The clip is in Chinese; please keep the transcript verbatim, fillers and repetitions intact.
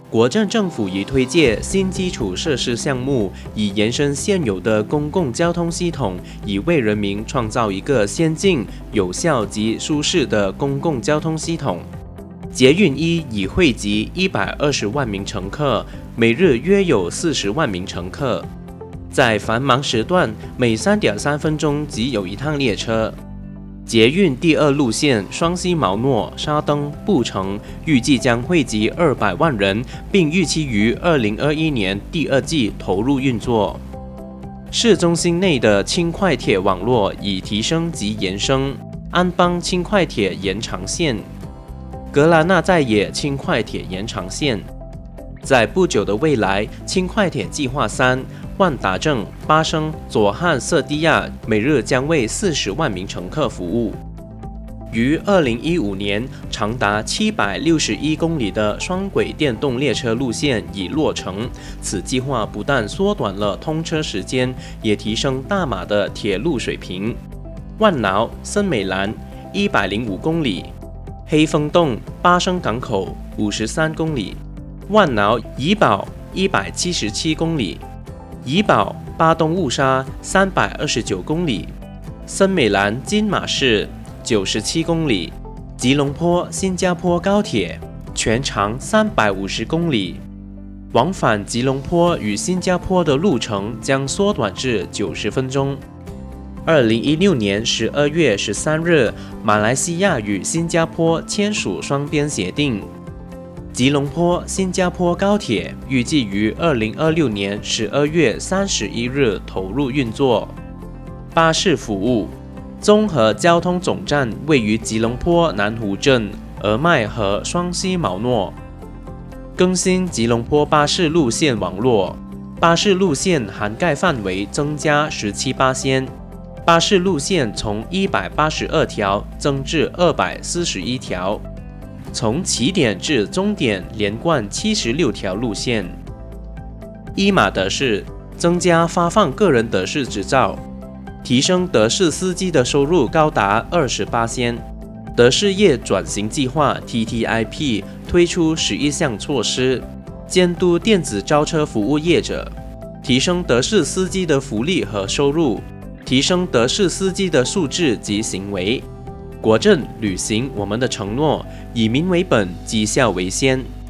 国政政府已推介新基础设施项目，以延伸现有的公共交通系统，以为人民创造一个先进、有效及舒适的公共交通系统。捷运一已汇集一百二十万名乘客，每日约有四十万名乘客。在繁忙时段，每 三点三 分钟即有一趟列车。捷运第二路线双溪毛诺、沙登、布城预计将汇集二百万人，并预期于二零二一年第二季投入运作。市中心内的轻快铁网络已提升及延伸，安邦轻快铁延长线、格拉纳在野轻快铁延长线。在不久的未来，轻快铁计划三、万达镇、巴生、佐汉瑟蒂亚每日将为四十万名乘客服务。于二零一五年，长达七百六十一公里的双轨电动列车路线已落成。此计划不但缩短了通车时间，也提升大马的铁路水平。万劳、森美兰一百零五公里，黑风洞、巴生港口五十三公里，万劳怡保一百七十七公里。怡保巴东雾沙三百二十九公里，森美兰金马市九十七公里，吉隆坡新加坡高铁全长三百五十公里，往返吉隆坡与新加坡的路程将缩短至九十分钟。二零一六年十二月十三日，马来西亚与新加坡签署双边协定。吉隆坡新加坡高铁预计于二零二六年十二月三十一日投入运作。巴士服务，综合交通总站位于吉隆坡南湖镇、俄麦和双溪毛诺。更新吉隆坡巴士路线网络，巴士路线涵盖范围增加 百分之十七， 巴士路线从一百八十二条增至二百四十一条。从起点至终点连贯七十六条路线。一马德士增加发放个人德士执照，提升德士司机的收入高达 百分之二十八。德士业转型计划 T T I P 推出十一项措施，监督电子招车服务业者，提升德士司机的福利和收入，提升德士司机的素质及行为。国政履行我们的承诺，以民为本，绩效为先。